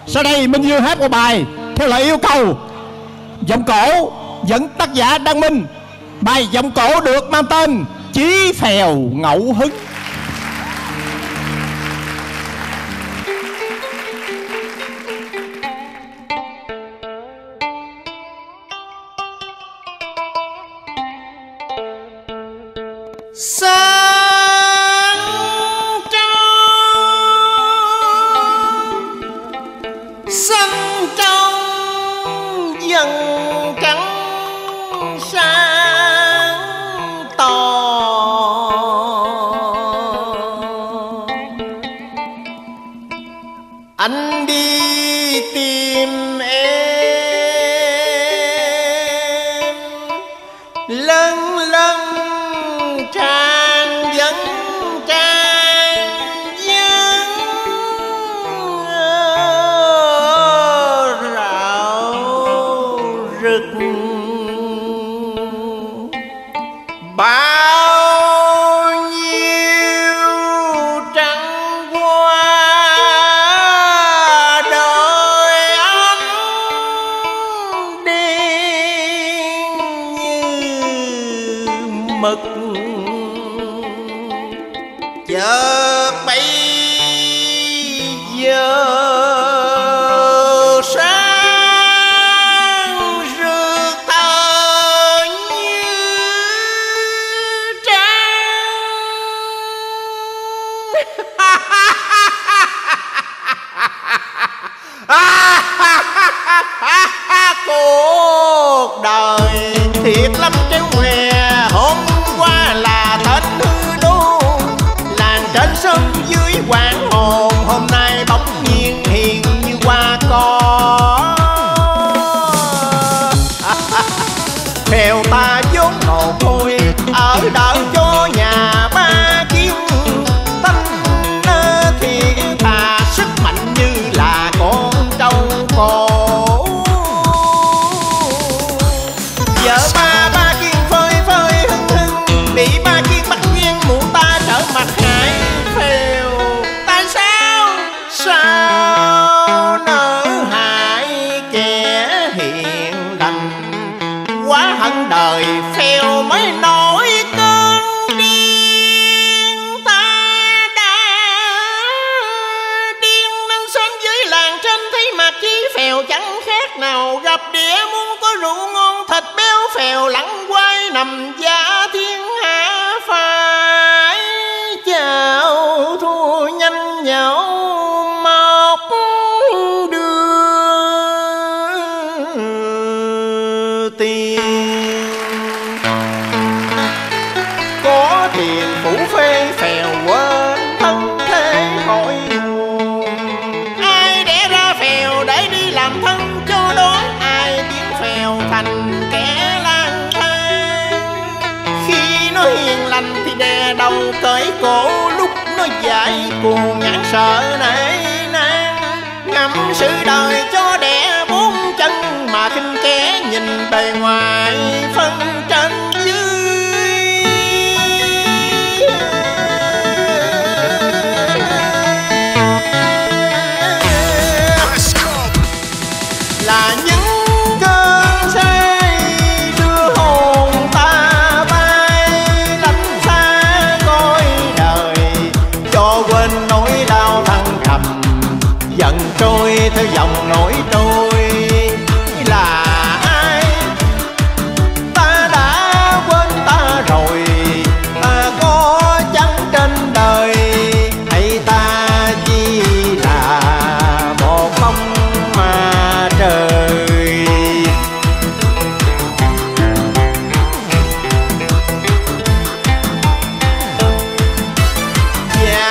Sau đây Minh Dương hát một bài theo lời yêu cầu giọng cổ dẫn tác giả Đăng Minh. Bài giọng cổ được mang tên Chí Phèo Ngẫu Hứng. Xanh trong dần trắng sáng tỏ, anh đi tìm em lân lân trang vẫn bao nhiêu trăng qua đời anh đen như mực, chợt bây giờ cuộc đời thiệt lắm treo què. Hôm qua là Tết hư đô, làng trên sân dưới quảng hồn, hôm nay bỗng nhiên hiền như hoa cỏ. Phèo ta vốn mồ côi ở đợi cho nhà ba kiêu, tánh thì thà sức mạnh như là con trâu cổ. Vợ ba kiên phơi phơi hưng hưng, bị ba kiên bắt ghen muộn ta trở mặt hại phèo. Tại sao nỡ hại kẻ hiền lành, quá hận đời phèo mới nổi cơn điên. Ta đã điên nên sớm dưới làng trên thấy mặt Chí Phèo chẳng khác nào gặp đĩa. Muốn có rượu ngon thịt béo phèo lẳng quay nằm giá thiên hạ, phải chào thua nhanh nhau một đưa tiền. Có tiền phủ phê phèo quên thân thế khỏi nguồn, ai đẻ ra phèo để đi làm thân cho đón, ai biến phèo thành kẻ lang thang. Khi nó hiền lành thì đè đầu cởi cổ, lúc nó dại cuồng ngán sợ nể nang. Ngắm sự đời cho đẻ bốn chân mà khinh kẻ nhìn bề ngoài phân trên dưới. Là những cơn say đưa hồn ta bay lánh xa coi đời, cho quên nỗi đau thăng trầm dần trôi theo dòng nỗi trôi. Là ai ta đã quên ta rồi, ta có chăng trên đời, hay ta chỉ là một không mà trời. Và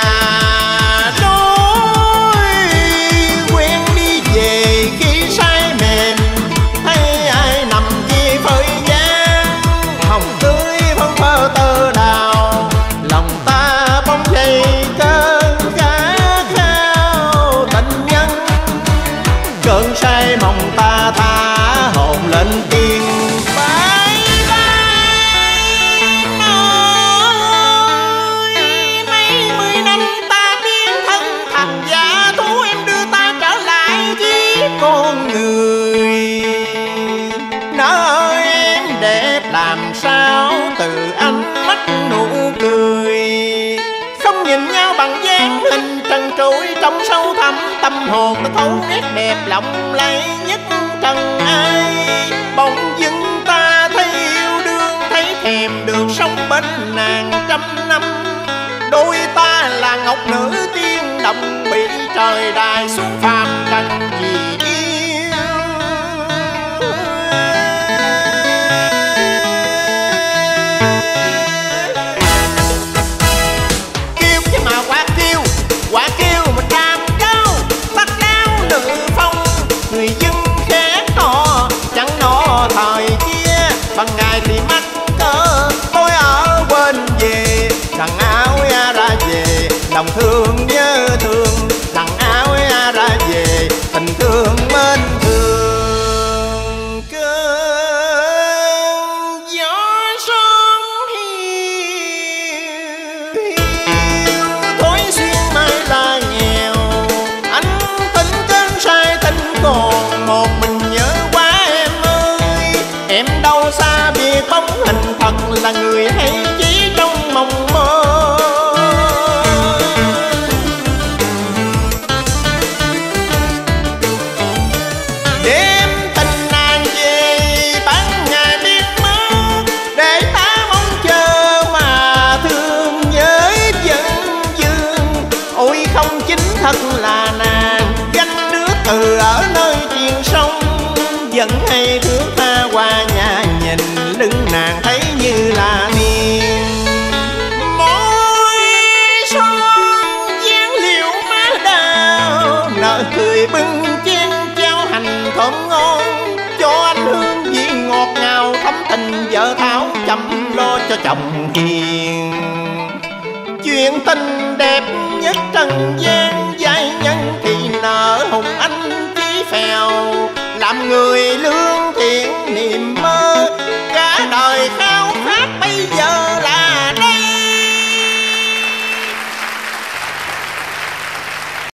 đôi quen đi về khi say mềm, thấy ai nằm chi phơi gian hồng tươi phấn phơ tơ đào. Lòng ta bóng dây cơn khát khao tình nhân, cơn say mong ta tha hồn lên tiên. Bye bye ơi, mấy mươi năm ta biến thân thành giả thú, em đưa ta trở lại chi sâu thẳm tâm hồn ta thấu nét đẹp lộng lẫy nhất trần ai. Bỗng dưng ta thấy yêu đương, thấy thèm được sống bên nàng trăm năm. Đôi ta là ngọc nữ tiên đồng, bị trời đài xuống phàm trần vì yêu. Kêu cái mà quả kêu mà cam cao, bắt đáo nữ phong. Người dân khẽ to chẳng nó thời kia, bằng ngày thì mắc cỡ tôi ở bên về. Đằng áo ra về lòng thương nhớ thương, đằng áo ra về tình thương bên thường. Cơn gió sớm hiu hiu thối xuyên mai là nghèo. Anh tính cơn sai tình còn một mình nhớ quá em ơi. Em đâu xa biệt bóng hình thật là người hay chỉ trong mộng mơ. Đêm tình nàng về ban ngày biết mất, để ta mong chờ mà thương với dân dương. Ôi không chính thật là nàng, gánh nước từ ở nơi triền sông. Vẫn hay thước tha qua nhà nhìn, lưng nàng thấy như là niên. Môi son dáng liễu má đào, nở cười bưng chén cháo hành thơm ngon. Cho anh hương vị ngọt ngào thắm tình vợ thảo, chăm lo cho chồng hiền. Chuyện tình đẹp nhất trần gian